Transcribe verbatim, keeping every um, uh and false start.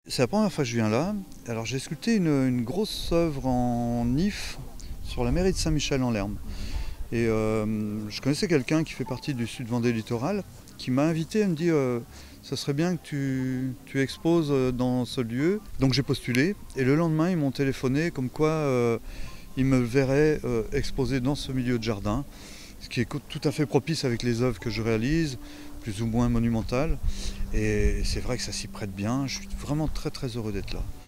C'est la première fois que je viens là. Alors j'ai sculpté une, une grosse œuvre en if sur la mairie de Saint-Michel-en-Lerme. Et euh, je connaissais quelqu'un qui fait partie du Sud Vendée Littoral qui m'a invité, elle me dit euh, ça serait bien que tu, tu exposes dans ce lieu. Donc j'ai postulé et le lendemain ils m'ont téléphoné comme quoi euh, ils me verraient euh, exposer dans ce milieu de jardin, ce qui est tout à fait propice avec les œuvres que je réalise, plus ou moins monumentales. Et c'est vrai que ça s'y prête bien, je suis vraiment très très heureux d'être là.